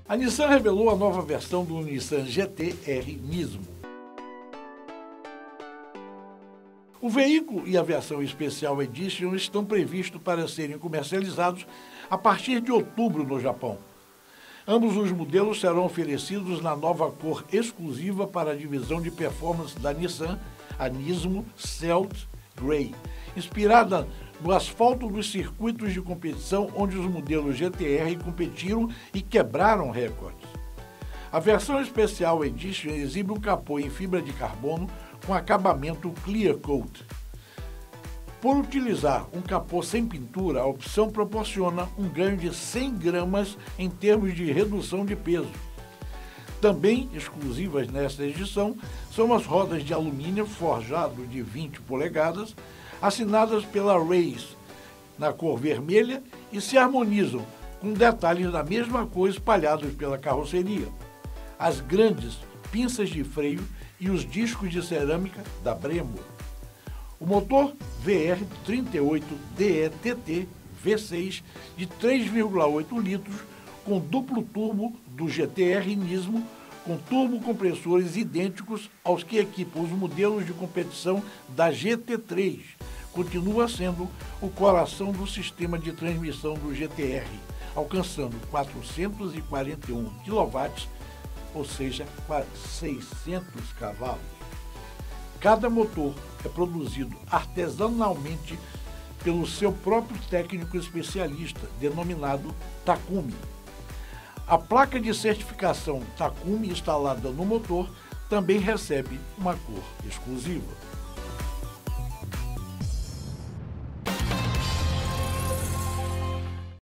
A Nissan revelou a nova versão do Nissan GT-R Nismo. O veículo e a versão Special Edition estão previstos para serem comercializados a partir de outubro no Japão. Ambos os modelos serão oferecidos na nova cor exclusiva para a divisão de performance da Nissan, a Nismo Celt Grey, inspirada no asfalto dos circuitos de competição onde os modelos GT-R competiram e quebraram recordes. A versão Special Edition exibe um capô em fibra de carbono com acabamento Clear Coat. Por utilizar um capô sem pintura, a opção proporciona um ganho de 100 gramas em termos de redução de peso. Também exclusivas nesta edição são as rodas de alumínio forjado de 20 polegadas, assinadas pela Race, na cor vermelha, e se harmonizam com detalhes da mesma cor espalhados pela carroceria. As grandes pinças de freio e os discos de cerâmica da Brembo. O motor VR38DETT V6 de 3,8 litros com duplo turbo do GT-R Nismo, com turbocompressores idênticos aos que equipam os modelos de competição da GT3, continua sendo o coração do sistema de transmissão do GT-R, alcançando 441 kW, ou seja, 600 cavalos. Cada motor é produzido artesanalmente pelo seu próprio técnico especialista, denominado Takumi. A placa de certificação Takumi instalada no motor também recebe uma cor exclusiva.